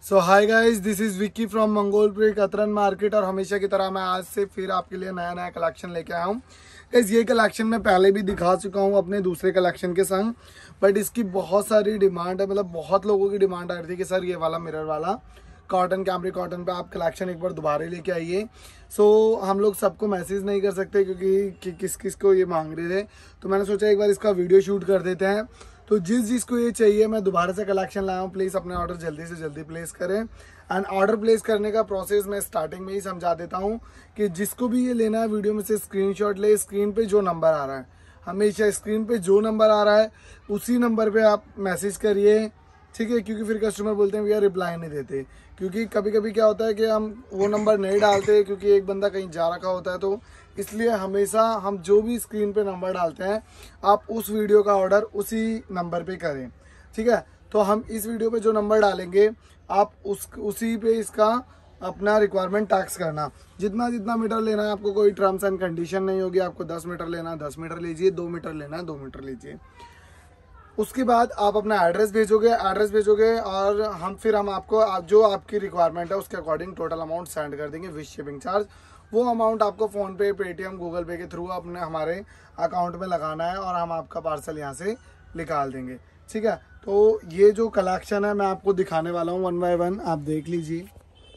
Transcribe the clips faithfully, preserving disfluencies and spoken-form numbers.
So hi guys, this is Vicky from Mangolpuri Katran market. और हमेशा की तरह मैं आज से फिर आपके लिए नया नया कलेक्शन लेके आया हूँ। गाइस ये कलेक्शन मैं पहले भी दिखा चुका हूँ अपने दूसरे कलेक्शन के संग, बट इसकी बहुत सारी डिमांड है। मतलब बहुत लोगों की डिमांड आ रही थी कि सर ये वाला मिरर वाला कॉटन कैमरी कॉटन पे आप कलेक्शन एक बार दोबारा लेके आइए। सो so, हम लोग सबको मैसेज नहीं कर सकते क्योंकि कि, किस किस को ये मांग रहे थे, तो मैंने सोचा एक बार इसका वीडियो शूट कर देते हैं। तो जिस जिसको ये चाहिए मैं दोबारा से कलेक्शन लाया हूँ, प्लीज़ अपने ऑर्डर जल्दी से जल्दी प्लेस करें। एंड ऑर्डर प्लेस करने का प्रोसेस मैं स्टार्टिंग में ही समझा देता हूँ कि जिसको भी ये लेना है वीडियो में से स्क्रीनशॉट ले। स्क्रीन पे जो नंबर आ रहा है, हमेशा स्क्रीन पे जो नंबर आ रहा है उसी नंबर पे आप मैसेज करिए, ठीक है। क्योंकि फिर कस्टमर बोलते हैं भैया रिप्लाई नहीं देते, क्योंकि कभी कभी क्या होता है कि हम वो नंबर नहीं डालते क्योंकि एक बंदा कहीं जा रखा होता है। तो इसलिए हमेशा हम जो भी स्क्रीन पे नंबर डालते हैं आप उस वीडियो का ऑर्डर उसी नंबर पे करें, ठीक है। तो हम इस वीडियो पे जो नंबर डालेंगे आप उस उसी पे इसका अपना रिक्वायरमेंट टैक्स करना। जितना जितना मीटर लेना है आपको कोई टर्म्स एंड कंडीशन नहीं होगी। आपको दस मीटर लेना है दस मीटर लीजिए, दो मीटर लेना है दो मीटर लीजिए। उसके बाद आप अपना एड्रेस भेजोगे एड्रेस भेजोगे और हम फिर हम आपको आप जो आपकी रिक्वायरमेंट है उसके अकॉर्डिंग टोटल अमाउंट सेंड कर देंगे विद शिपिंग चार्ज। वो अमाउंट आपको फ़ोनपे, पेटीएम, गूगल पे के थ्रू अपने हमारे अकाउंट में लगाना है और हम आपका पार्सल यहाँ से निकाल देंगे, ठीक है। तो ये जो कलेक्शन है मैं आपको दिखाने वाला हूँ वन बाय वन, आप देख लीजिए।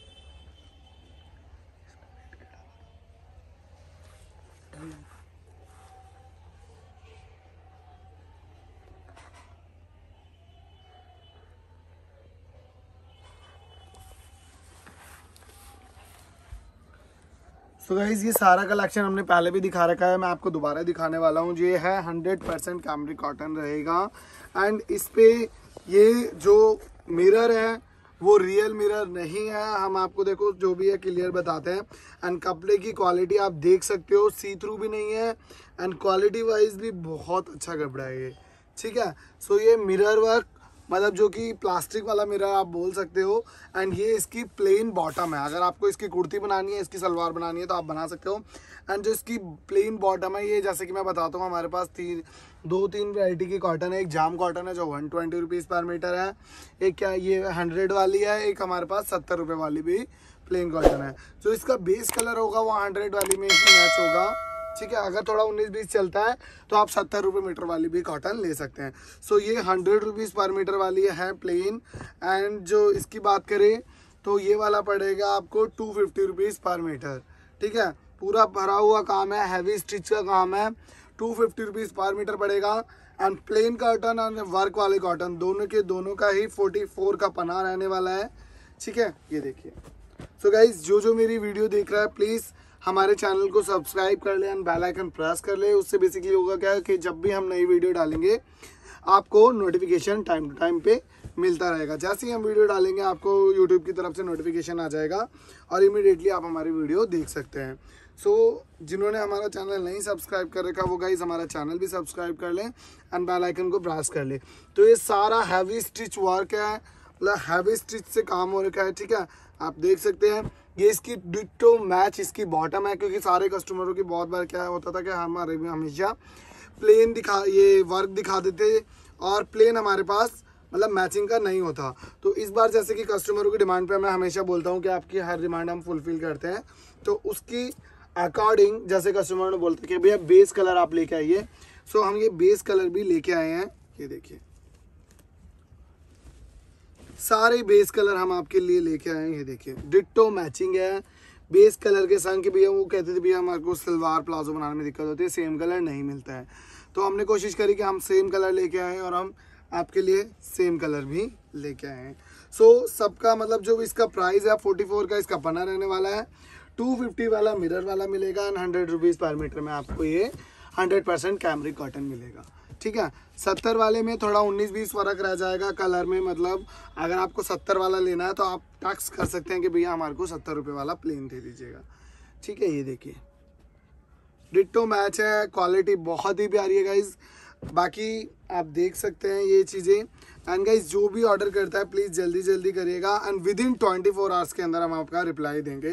तो गाइज ये सारा कलेक्शन हमने पहले भी दिखा रखा है, मैं आपको दोबारा दिखाने वाला हूँ। ये है हंड्रेड परसेंट कैमरी कॉटन रहेगा। एंड इस पे ये जो मिरर है वो रियल मिरर नहीं है, हम आपको देखो जो भी है क्लियर बताते हैं। एंड कपड़े की क्वालिटी आप देख सकते हो, सी थ्रू भी नहीं है एंड क्वालिटी वाइज भी बहुत अच्छा कपड़ा है ये, ठीक है। सो ये मिरर वर्क मतलब जो कि प्लास्टिक वाला मिरर आप बोल सकते हो। एंड ये इसकी प्लेन बॉटम है, अगर आपको इसकी कुर्ती बनानी है, इसकी सलवार बनानी है तो आप बना सकते हो। एंड जो इसकी प्लेन बॉटम है ये जैसे कि मैं बताता हूँ, हमारे पास तीन दो तीन वैरायटी की कॉटन है। एक जाम कॉटन है जो one twenty rupees per metre है, एक क्या ये हंड्रेड वाली है, एक हमारे पास सत्तर रुपये वाली भी प्लेन कॉटन है। जो इसका बेस कलर होगा वो हंड्रेड वाली में इसमें मैच होगा, ठीक है। अगर थोड़ा उन्नीस बीस चलता है तो आप सत्तर रुपये मीटर वाली भी कॉटन ले सकते हैं। सो ये हंड्रेड रुपीज़ पर मीटर वाली है प्लेन। एंड जो इसकी बात करें तो ये वाला पड़ेगा आपको two fifty rupees per metre, ठीक है। पूरा भरा हुआ काम है, हैवी स्टिच का काम है, two fifty rupees per metre पड़ेगा। एंड प्लेन कॉटन और वर्क वाले कॉटन दोनों के दोनों का ही फोर्टी फोर का पना रहने वाला है, ठीक है। ये देखिए। सो गाइज जो जो मेरी वीडियो देख रहा है प्लीज़ हमारे चैनल को सब्सक्राइब कर ले एंड बेल आइकन प्रेस कर ले। उससे बेसिकली होगा क्या है कि जब भी हम नई वीडियो डालेंगे आपको नोटिफिकेशन टाइम टू टाइम पे मिलता रहेगा। जैसे ही हम वीडियो डालेंगे आपको यूट्यूब की तरफ से नोटिफिकेशन आ जाएगा और इमीडिएटली आप हमारी वीडियो देख सकते हैं। सो so, जिन्होंने हमारा चैनल नहीं सब्सक्राइब कर रखा वो गाइज हमारा चैनल भी सब्सक्राइब कर लें एंड बेल आइकन को प्रेस कर ले। तो ये सारा हैवी स्टिच वर्क है, मतलब हैवी स्टिच से काम हो रखा है, ठीक है। आप देख सकते हैं ये इसकी डिट्टो मैच इसकी बॉटम है, क्योंकि सारे कस्टमरों की बहुत बार क्या होता था कि हमारे में हमेशा प्लेन दिखा ये वर्क दिखा देते और प्लेन हमारे पास मतलब मैचिंग का नहीं होता। तो इस बार जैसे कि कस्टमरों की डिमांड पे मैं हमेशा बोलता हूँ कि आपकी हर डिमांड हम फुलफिल करते हैं, तो उसकी अकॉर्डिंग जैसे कस्टमर ने बोलते कि भैया बेस कलर आप लेके आइए। सो हम ये बेस कलर भी लेके आए हैं, ये देखिए सारे बेस कलर हम आपके लिए लेके आए हैं। ये देखिए डिट्टो मैचिंग है बेस कलर के संग के। भैया वो कहते थे भैया हमारे को सलवार प्लाजो बनाने में दिक्कत होती है, सेम कलर नहीं मिलता है, तो हमने कोशिश करी कि हम सेम कलर लेके आए और हम आपके लिए सेम कलर भी लेके आए हैं। सो so, सबका मतलब जो इसका प्राइस है फोर्टी फोर का इसका पना रहने वाला है। टू फिफ्टी वाला मिरर वाला मिलेगा and hundred rupees per metre में आपको ये हंड्रेड परसेंट कैमरिक कॉटन मिलेगा, ठीक है। सत्तर वाले में थोड़ा उन्नीस बीस फर्क रह जाएगा कलर में। मतलब अगर आपको सत्तर वाला लेना है तो आप टैक्स कर सकते हैं कि भैया हमारे को सत्तर रुपये वाला प्लेन दे दीजिएगा, ठीक है। ये देखिए डिट्टो मैच है, क्वालिटी बहुत ही प्यारी है गाइज। बाकी आप देख सकते हैं ये चीज़ें। एंड गाइज जो भी ऑर्डर करता है प्लीज़ जल्दी जल्दी करिएगा and within twenty four hours के अंदर हम आपका रिप्लाई देंगे,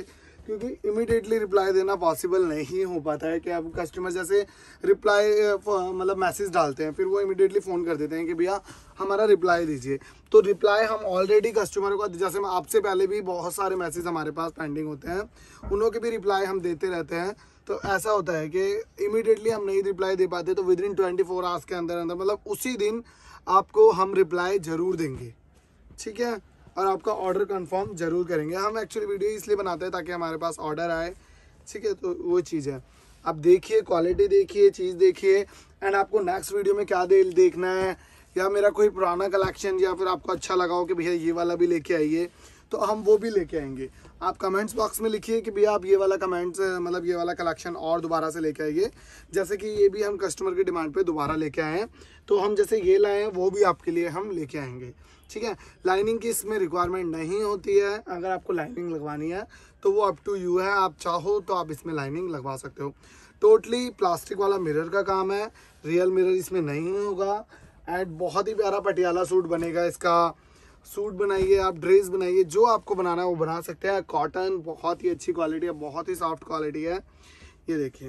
क्योंकि इमीडिएटली रिप्लाई देना पॉसिबल नहीं हो पाता है कि अब कस्टमर जैसे रिप्लाई मतलब मैसेज डालते हैं, फिर वो इमीडिएटली फ़ोन कर देते हैं कि भैया हमारा रिप्लाई दीजिए। तो रिप्लाई हम ऑलरेडी कस्टमर को, जैसे मैं आपसे पहले भी बहुत सारे मैसेज हमारे पास पेंडिंग होते हैं, उन्हों के भी रिप्लाई हम देते रहते हैं। तो ऐसा होता है कि इमीडिएटली हम नहीं रिप्लाई दे पाते, तो within twenty four hours के अंदर अंदर मतलब उसी दिन आपको हम रिप्लाई ज़रूर देंगे, ठीक है, और आपका ऑर्डर कंफर्म जरूर करेंगे। हम एक्चुअली वीडियो इसलिए बनाते हैं ताकि हमारे पास ऑर्डर आए, ठीक है। तो वो चीज़ है, आप देखिए, क्वालिटी देखिए, चीज़ देखिए, एंड आपको नेक्स्ट वीडियो में क्या दे देखना है, या मेरा कोई पुराना कलेक्शन या फिर आपको अच्छा लगा हो कि भैया ये वाला भी लेके आइए, तो हम वो भी लेके आएंगे। आप कमेंट्स बॉक्स में लिखिए कि भैया आप ये वाला कमेंट्स मतलब ये वाला कलेक्शन और दोबारा से लेके आइए। जैसे कि ये भी हम कस्टमर की डिमांड पे दोबारा लेके आए हैं, तो हम जैसे ये लाए हैं वो भी आपके लिए हम लेके आएंगे, ठीक है। लाइनिंग की इसमें रिक्वायरमेंट नहीं होती है, अगर आपको लाइनिंग लगवानी है तो वो अप टू यू है, आप चाहो तो आप इसमें लाइनिंग लगवा सकते हो। टोटली प्लास्टिक वाला मिरर का काम है, रियल मिरर इसमें नहीं होगा। एंड बहुत ही प्यारा पटियाला सूट बनेगा इसका। सूट बनाइए, आप ड्रेस बनाइए, जो आपको बनाना है वो बना सकते हैं। कॉटन बहुत ही अच्छी क्वालिटी है, बहुत ही सॉफ्ट क्वालिटी है। ये देखिए,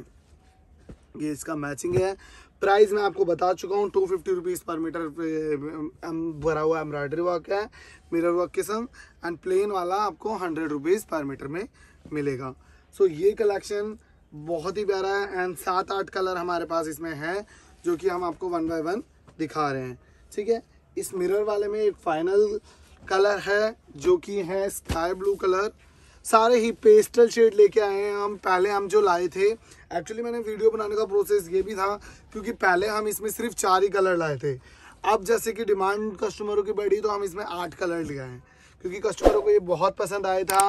ये इसका मैचिंग है। प्राइस मैं आपको बता चुका हूँ, two fifty rupees per metre भरा हुआ एम्ब्रॉयडरी वर्क है मिरर वर्क के संग, एंड प्लेन वाला आपको हंड्रेड रुपीज़ पर मीटर में मिलेगा। सो so, ये कलेक्शन बहुत ही प्यारा है, एंड सात आठ कलर हमारे पास इसमें है, जो कि हम आपको वन बाय वन दिखा रहे हैं, ठीक है। इस मिरर वाले में एक फाइनल कलर है जो कि है स्काई ब्लू कलर। सारे ही पेस्टल शेड लेके आए हैं हम। पहले हम जो लाए थे, एक्चुअली मैंने वीडियो बनाने का प्रोसेस ये भी था क्योंकि पहले हम इसमें सिर्फ चार ही कलर लाए थे। अब जैसे कि डिमांड कस्टमरों की बढ़ी तो हम इसमें आठ कलर ले आए हैं, क्योंकि कस्टमरों को ये बहुत पसंद आया था।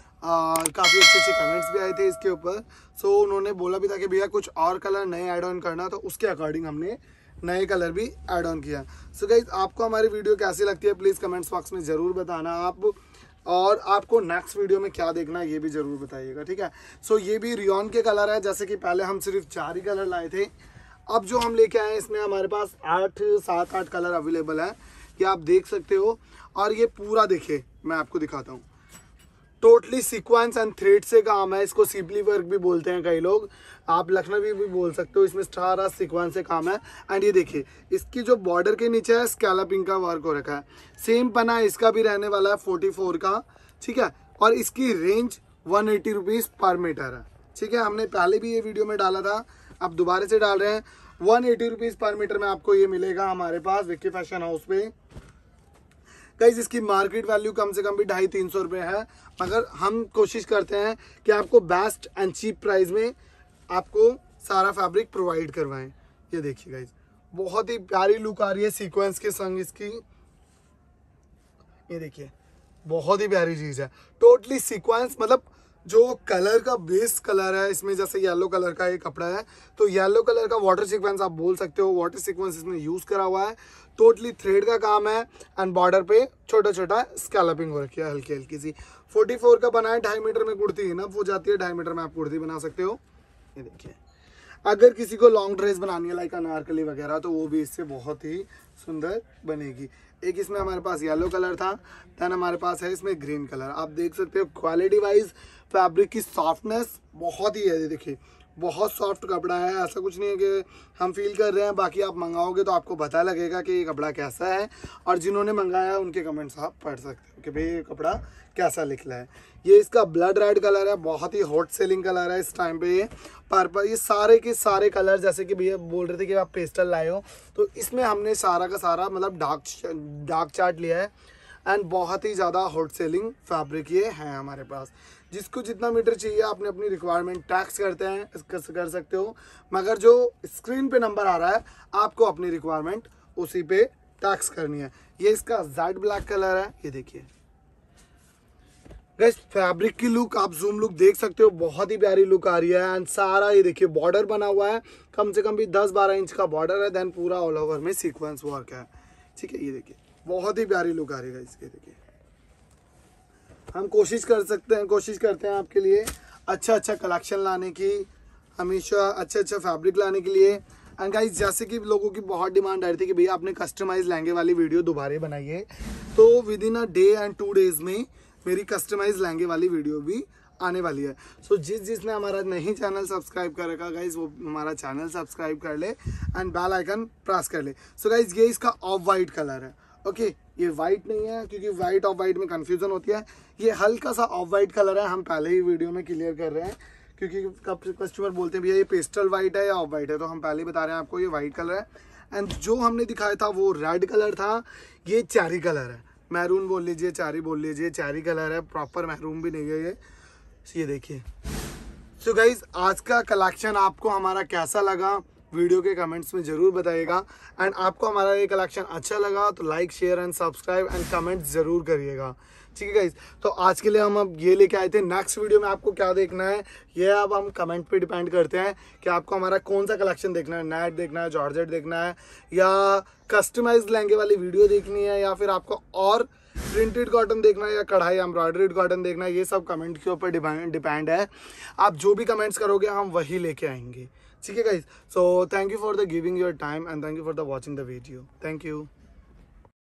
काफ़ी अच्छे अच्छे कमेंट्स भी आए थे इसके ऊपर। सो उन्होंने बोला भी था कि भैया कुछ और कलर नए ऐड ऑन करना, तो उसके अकॉर्डिंग हमने नए कलर भी ऐड ऑन किया। सो गाइज, आपको हमारी वीडियो कैसी लगती है प्लीज़ कमेंट्स बॉक्स में ज़रूर बताना आप, और आपको नेक्स्ट वीडियो में क्या देखना है ये भी ज़रूर बताइएगा, ठीक है। सो so, ये भी रियॉन के कलर है। जैसे कि पहले हम सिर्फ चार ही कलर लाए थे, अब जो हम लेके आए हैं इसमें हमारे पास आठ सात आठ कलर अवेलेबल है, ये आप देख सकते हो। और ये पूरा देखिए, मैं आपको दिखाता हूँ, टोटली सीक्वेंस एंड थ्रेड से काम है। इसको सिपली वर्क भी बोलते हैं कई लोग, आप लखनवी भी बोल सकते हो। इसमें सारा सीक्वेंस से काम है। एंड ये देखिए, इसकी जो बॉर्डर के नीचे है स्कैलपिंग का वर्क हो रखा है। सेम पना इसका भी रहने वाला है फोर्टी फोर का, ठीक है। और इसकी range one eighty rupees per metre है, ठीक है। हमने पहले भी ये वीडियो में डाला था, अब दोबारा से डाल रहे हैं। One eighty rupees per metre में आपको ये मिलेगा हमारे पास विक्की फैशन हाउस पे। गाइस, इसकी मार्केट वैल्यू कम से कम भी ढाई तीन सौ रुपये है, मगर हम कोशिश करते हैं कि आपको बेस्ट एंड चीप प्राइस में आपको सारा फैब्रिक प्रोवाइड करवाएं। ये देखिए गाइस, बहुत ही प्यारी लुक आ रही है सीक्वेंस के संग इसकी। ये देखिए, बहुत ही प्यारी चीज़ है। टोटली सीक्वेंस, मतलब जो कलर का बेस कलर है इसमें, जैसे येलो कलर का ये कपड़ा है तो येलो कलर का वाटर सीक्वेंस आप बोल सकते हो, वाटर सीक्वेंस इसमें यूज़ करा हुआ है। टोटली थ्रेड का काम है, एंड बॉर्डर पे छोटा छोटा स्कैलपिंग हो रखी है हल्की हल्की सी। फोर्टी फोर का बना है, ढाई मीटर में कुर्ती इनफ हो जाती है, ढाई मीटर में आप कुर्ती बना सकते हो। ये देखिए, अगर किसी को लॉन्ग ड्रेस बनानी है लाइक अनारकली वगैरह, तो वो भी इससे बहुत ही सुंदर बनेगी। एक इसमें हमारे पास येलो कलर था, देन हमारे पास है इसमें ग्रीन कलर। आप देख सकते हो क्वालिटी वाइज फैब्रिक की सॉफ्टनेस बहुत ही है। देखिए, बहुत सॉफ्ट कपड़ा है, ऐसा कुछ नहीं है कि हम फील कर रहे हैं, बाकी आप मंगाओगे तो आपको पता लगेगा कि ये कपड़ा कैसा है। और जिन्होंने मंगाया उनके कमेंट्स आप पढ़ सकते हो कि भाई ये कपड़ा कैसा निकला है। ये इसका ब्लड रेड कलर है, बहुत ही हॉट सेलिंग कलर है इस टाइम पे। ये पर्पल, ये सारे के सारे कलर, जैसे कि भैया बोल रहे थे कि आप पेस्टल लाए हो, तो इसमें हमने सारा का सारा मतलब डार्क डार्क चार्ट लिया है। एंड बहुत ही ज़्यादा हॉट सेलिंग फैब्रिक ये है हमारे पास। जिसको जितना मीटर चाहिए आपने अपनी रिक्वायरमेंट टैक्स करते हैं कर सकते हो, मगर जो स्क्रीन पे नंबर आ रहा है आपको अपनी रिक्वायरमेंट उसी पे टैक्स करनी है। ये इसका जेड ब्लैक कलर है। ये देखिए गाइस, फैब्रिक की लुक आप जूम लुक देख सकते हो, बहुत ही प्यारी लुक आ रही है। एंड सारा ये देखिए बॉर्डर बना हुआ है, कम से कम भी दस बारह इंच का बॉर्डर है, देन पूरा ऑल ओवर में सीक्वेंस वर्क है, ठीक है। ये देखिए, बहुत ही प्यारी लुक आ रही है इसके। देखिए, हम कोशिश कर सकते हैं कोशिश करते हैं आपके लिए अच्छा अच्छा कलेक्शन लाने की, हमेशा अच्छे अच्छे फैब्रिक लाने के लिए। एंड गाइस, जैसे कि लोगों की बहुत डिमांड आ रही थी कि भैया आपने कस्टमाइज लहंगे वाली वीडियो दोबारा बनाइए, तो within a day and two days में मेरी कस्टमाइज लहंगे वाली वीडियो भी आने वाली है। सो so, जिस जिसने हमारा नहीं चैनल सब्सक्राइब कर रखा गाइज वो हमारा चैनल सब्सक्राइब कर ले एंड बेल आइकन प्रेस कर ले। सो so, गाइज ये इसका ऑफ वाइट कलर है। ओके okay, ये वाइट नहीं है क्योंकि वाइट ऑफ वाइट में कंफ्यूजन होती है। ये हल्का सा ऑफ वाइट कलर है, हम पहले ही वीडियो में क्लियर कर रहे हैं क्योंकि कब कस्टमर बोलते हैं भैया ये पेस्टल वाइट है या ऑफ वाइट है, तो हम पहले ही बता रहे हैं आपको ये वाइट कलर है। एंड जो हमने दिखाया था वो रेड कलर था, ये चेरी कलर है, मैरून बोल लीजिए चेरी बोल लीजिए, चेरी कलर है, प्रॉपर मैरून भी नहीं है ये। ये देखिए। सो गाइज आज का कलेक्शन आपको हमारा कैसा लगा वीडियो के कमेंट्स में ज़रूर बताइएगा। एंड आपको हमारा ये कलेक्शन अच्छा लगा तो like share and subscribe and comment ज़रूर करिएगा। ठीक है गाइज, तो आज के लिए हम अब ये लेके आए थे। नेक्स्ट वीडियो में आपको क्या देखना है ये अब हम कमेंट पे डिपेंड करते हैं कि आपको हमारा कौन सा कलेक्शन देखना है, नेट देखना है, जॉर्जेट देखना है या कस्टमाइज लहंगे वाली वीडियो देखनी है या फिर आपको और प्रिंटेड कॉटन देखना है या कढ़ाई एम्ब्रॉयडर्ड कॉटन देखना है, ये सब कमेंट के ऊपर डिपेंड है। आप जो भी कमेंट्स करोगे हम वही लेके आएंगे। ठीक है guys, so thank you for the giving your time and thank you for the watching the video. Thank you.